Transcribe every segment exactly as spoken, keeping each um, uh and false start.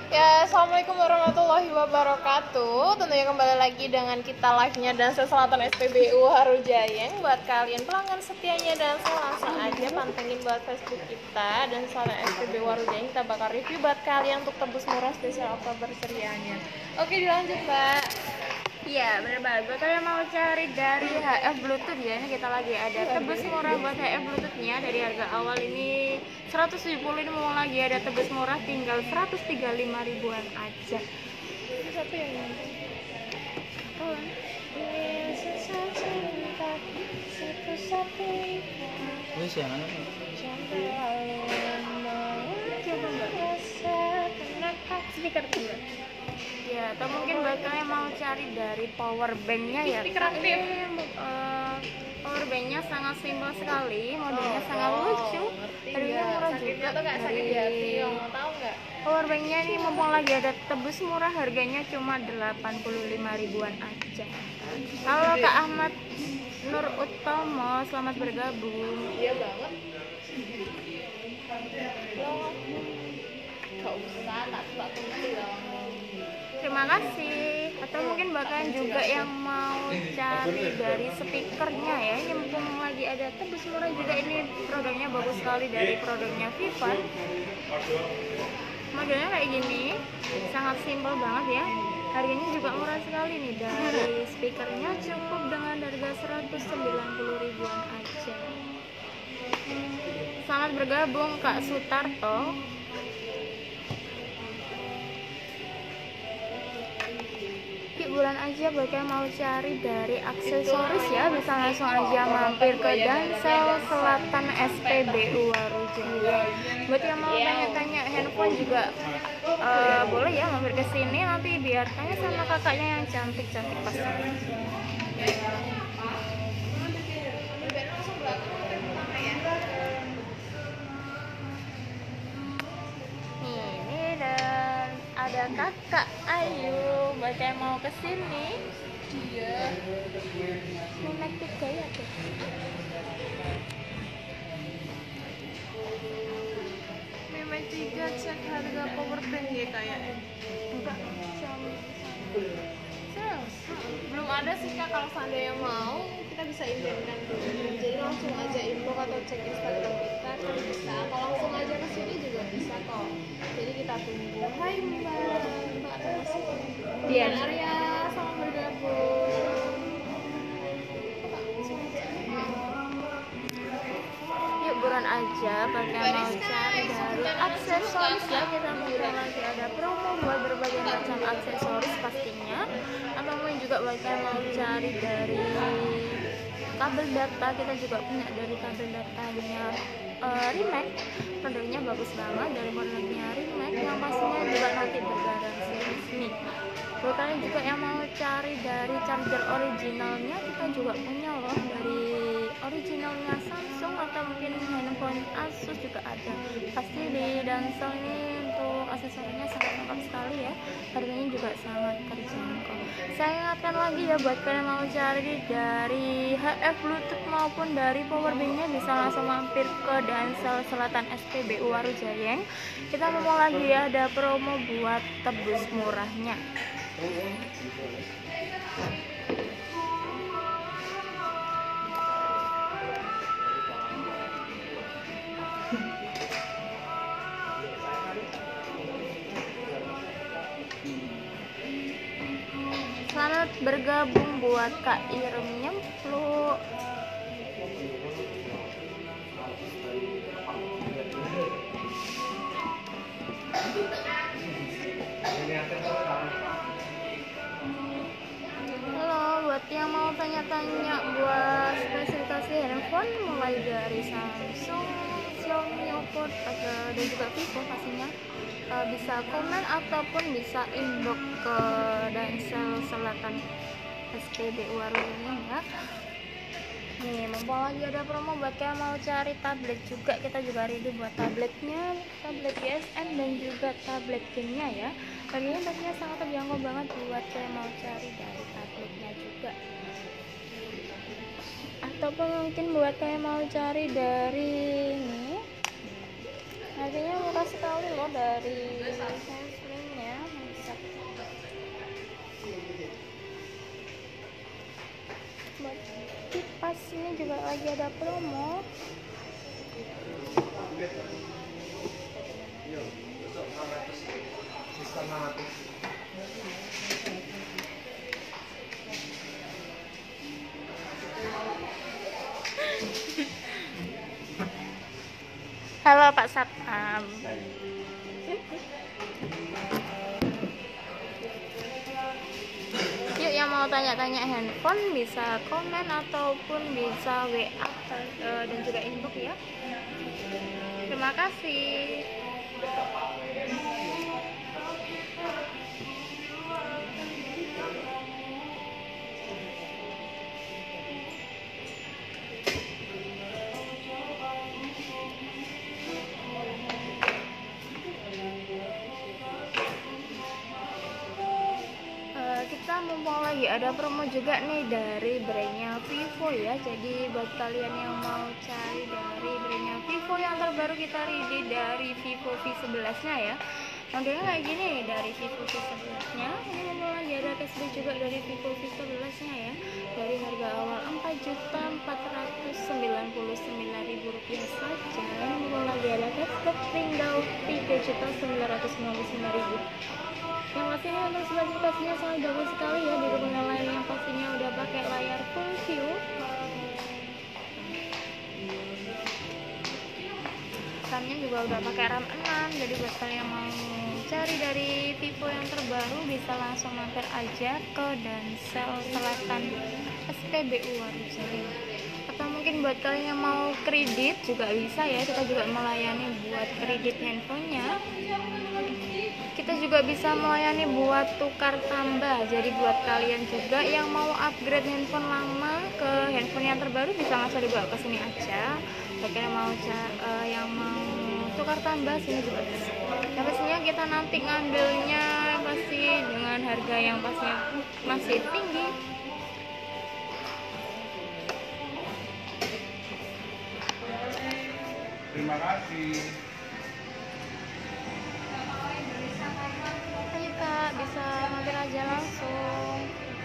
Ya, assalamualaikum warahmatullahi wabarakatuh. Tentunya kembali lagi dengan kita live-nya dan Selatan S P B U Harujayeng. Buat kalian pelanggan setianya dan langsung aja pantengin buat Facebook kita dan Selatan S P B U Harujayeng. Kita bakal review buat kalian untuk tebus murah spesial Oktober cerianya. Oke, dilanjut, Mbak. Iya, bener banget. Buat kalian mau cari dari H F Bluetooth ya, ini kita lagi ada tebus murah buat H F Bluetoothnya. Dari harga awal ini seratus tujuh puluh, ini mau lagi ada tebus murah tinggal seratus tiga puluh lima ribuan aja. Ini satu yang nonton. Oh, Wis yang mana nih? speaker dua. Ya, atau mungkin buat kalian mau cari dari power banknya ya. Speaker aktif. Uh, power banknya sangat simpel sekali, modelnya sangat lucu. Harganya murah juga. Tuh nggak sakit hati, mau tahu nggak? Power banknya ini mumpung lagi ada tebus murah, harganya cuma delapan puluh lima ribuan aja. Kalau Kak Ahmad Nur Utomo, selamat bergabung. Iya banget. Loh, gak usah, tak tak tunggu loh. Terima kasih. Atau mungkin bahkan juga yang mau cari dari speakernya ya, ini mumpung lagi ada tebus murah juga, ini produknya bagus sekali dari produknya Viva. Modelnya kayak gini, sangat simpel banget ya. Harganya juga murah sekali nih, dari speakernya cukup dengan harga seratus sembilan puluh ribuan aja. Selamat bergabung Kak Sutarto. Bulan aja buat yang mau cari dari aksesoris ya, bisa langsung aja mampir ke Dansel Selatan S P B U Harujayeng. Buat yang mau tanya-tanya handphone juga uh, boleh ya mampir ke sini, nanti biar tanya sama kakaknya yang cantik-cantik pasti. Ini dan ada kakak Ayu, buat yang mau kesini. Iya. Mau naik tiga ya tuh. Memang tiga, cek harga power bank ya kayaknya. Enggak, Xiaomi. Sales. Belum ada sih Kak, kalau seandainya mau kita bisa indenkan dulu. Jadi langsung aja info atau cek Instagram kita kan bisa. Kalau langsung aja ke sini juga bisa kok. Jadi kita tunggu. Hai Mbak, Mbak ada masuk. Dian Arya, selamat bergabung. Yuk buruan aja bagi yang mau cari dari aksesoris ya, kita mungkin lagi ada promo buat berbagai macam aksesoris pastinya. Atau mungkin juga bagi yang mau cari dari kabel data, kita juga punya dari kabel datanya uh, Rimac. Produknya bagus banget dari produknya Rimac, yang pastinya juga nanti bergaransi resmi. Buat kalian juga yang mau cari dari charger originalnya, kita juga punya loh dari originalnya Samsung atau mungkin handphone Asus juga ada. Pasti di Dansel ini untuk aksesorinya sangat lengkap sekali ya, harganya juga sangat terjangkau. Saya ingatkan lagi ya, buat kalian mau cari dari H F Bluetooth maupun dari powerbanknya, bisa langsung mampir ke Dansel Selatan S P B U Harujayeng. Kita mau lagi ya, ada promo buat tebus murahnya. Selamat bergabung buat Kak Irem Nyempluk. Halo, buat yang mau tanya-tanya buat spesifikasi handphone mulai dari Samsung, Xiaomi, Oppo, dan juga Vivo pastinya, uh, bisa komen ataupun bisa inbox ke Dansel Selatan S P B U Harujayeng ya. Nih, mumpung lagi ada promo buat yang mau cari tablet juga, kita juga ready buat tabletnya, tablet U S M dan juga tablet gamenya ya. Harganya pastinya sangat terjangkau banget buat yang mau cari dari tabletnya juga. Ataupun mungkin buat yang mau cari dari ini, harganya murah sekali loh dari handphonenya. Ini juga lagi ada promo. Halo Pak Satpam. Yuk, yang mau tanya-tanya handphone bisa komen ataupun bisa W A uh, dan juga inbox ya. Terima kasih. Kita mumpung lagi ada promo juga nih dari brandnya Vivo ya. Jadi buat kalian yang mau cari dari brandnya Vivo yang terbaru, kita ready dari Vivo V sebelas nya ya. Modelnya kayak gini nih dari Vivo V sebelas nya. Ini mumpung lagi ada cashback juga dari Vivo V sebelas nya ya. Dari harga awal empat juta empat ratus sembilan puluh sembilan ribu rupiah saja. Ini mumpung lagi ada cashback tinggal tiga juta sembilan ratus sembilan puluh sembilan ribu. Yang pastinya untuk spesifikasinya sangat bagus sekali ya, didukung dengan layar yang pastinya udah pakai layar full view. RAM-nya juga udah pakai RAM enam. Jadi buat kalian yang mau cari dari Vivo yang terbaru bisa langsung mampir aja ke Dansel Selatan S P B U Warujaya. Atau mungkin buat kalian yang mau kredit juga bisa ya, kita juga melayani buat kredit handphonenya. Kita juga bisa melayani buat tukar tambah. Jadi buat kalian juga yang mau upgrade handphone lama ke handphone yang terbaru bisa langsung dibawa ke sini aja. Bagi yang mau uh, yang mau tukar tambah sini juga bisa. Yang pastinya kita nanti ngambilnya pasti dengan harga yang pastinya masih tinggi. Terima kasih. Ayo Kak, bisa mampir aja langsung.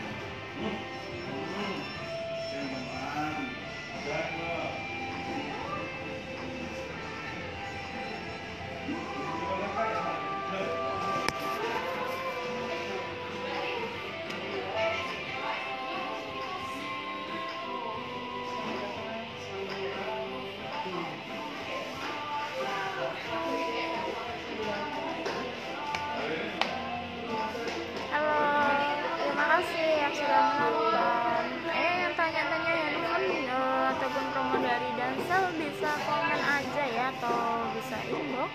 Bisa komen aja ya atau bisa inbox.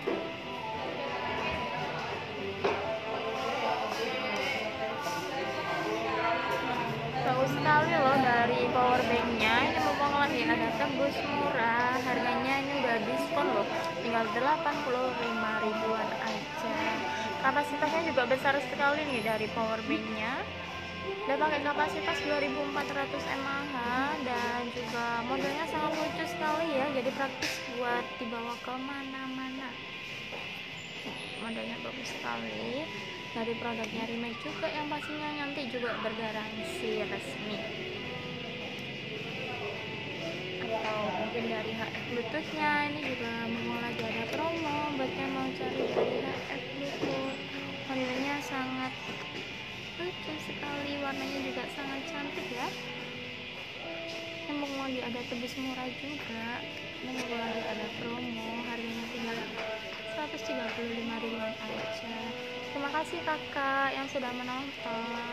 Bagus sekali loh dari powerbanknya. Ini mumpung lagi ada tebus murah, harganya ini udah diskon loh, tinggal delapan puluh lima ribuan aja. Kapasitasnya juga besar sekali nih dari powerbanknya. Udah pakai kapasitas dua ribu empat ratus mAh dan juga modelnya sangat lucu sekali ya, jadi praktis buat dibawa ke mana-mana. Modelnya bagus sekali. Dari produknya Remake juga yang pastinya nanti juga bergaransi resmi. Atau mungkin dari H F Bluetooth-nya ini juga mau lagi ada promo buat yang mau cari dari H F Bluetooth. Modelnya sangat lucu sekali, warnanya juga sangat cantik ya. Emang lagi ada tebus murah juga. Ini lagi ada promo, harganya tinggal seratus tiga puluh lima ribuan aja. Terima kasih kakak yang sudah menonton.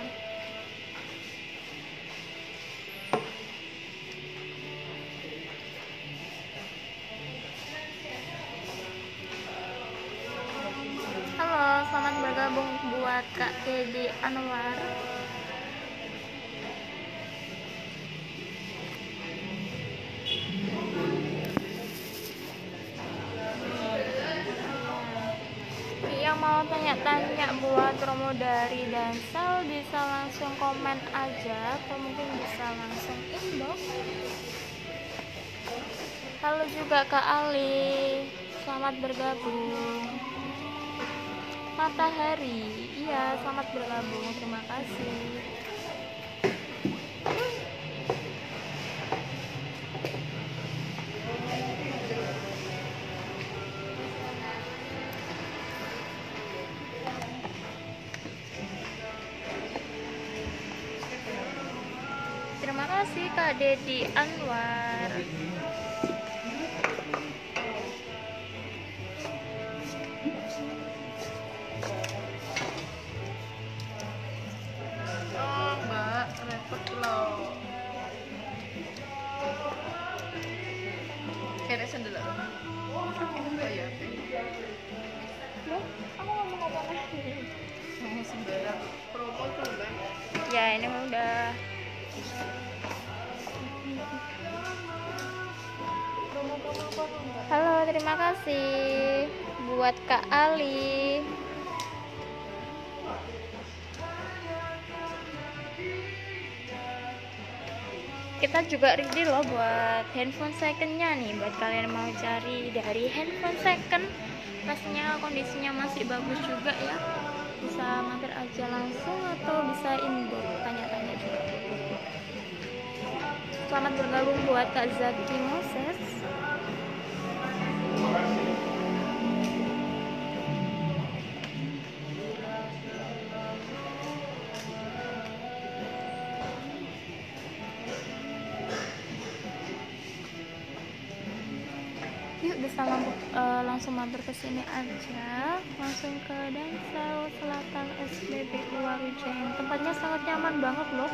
Halo, selamat bergabung buat Kak Edi Anwar. Yang mau tanya-tanya buat promo dari Dansel bisa langsung komen aja atau mungkin bisa langsung inbox. Halo juga Kak Ali, selamat bergabung. Matahari, iya selamat bergabung, terima kasih. kasih Kak Dedi Anwar. Oh mbak, repot loh. Kayaknya sendal. Oh iya, oke. Loh, aku ngomong apa lagi? Sama sembarang promo tuh mbak. Ya ini mah udah. Halo, terima kasih buat Kak Ali. Kita juga ready loh buat handphone secondnya nih, buat kalian mau cari dari handphone second, pastinya kondisinya masih bagus juga ya. Bisa mampir aja langsung atau bisa inbox tanya-tanya juga. Selamat bergabung buat Kak Zaki Moses. Yuk bisa lampu, uh, langsung mampir ke sini aja, langsung ke Dansau Selatan S B B U Warujan. Tempatnya sangat nyaman banget loh.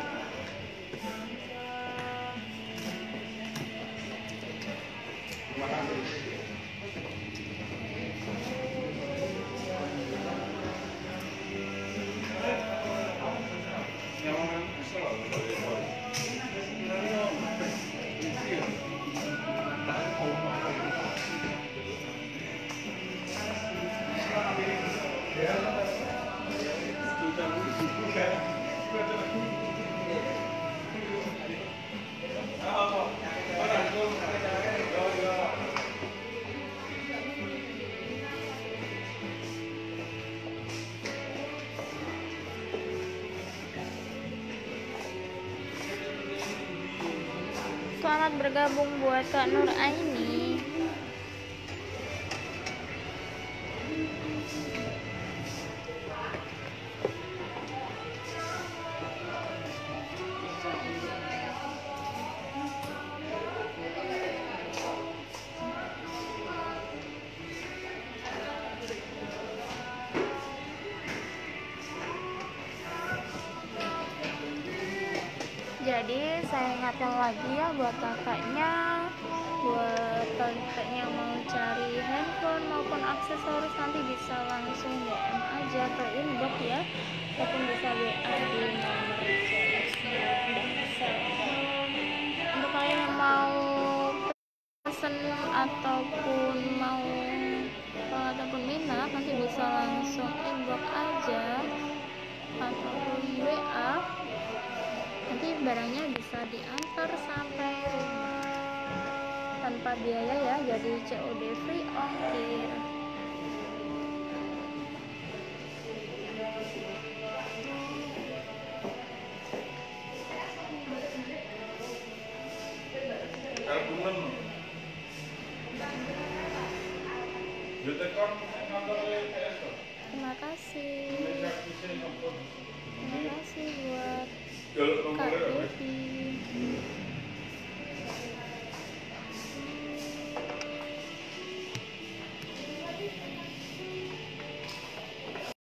Selamat bergabung buat Kak Nur Aini. Jadi saya ingatkan lagi ya buat kakaknya, buat kakaknya yang mau cari handphone maupun aksesoris, nanti bisa langsung D M aja ke inbox ya, ataupun bisa W A di nomor C S-nya. Untuk kalian yang mau pesen ataupun mau ataupun minat, nanti bisa langsung inbox aja ataupun W A. Nanti barangnya bisa diantar sampai rumah tanpa biaya ya, jadi C O D free ongkir. Terima kasih. Terima kasih buat Kak Devi.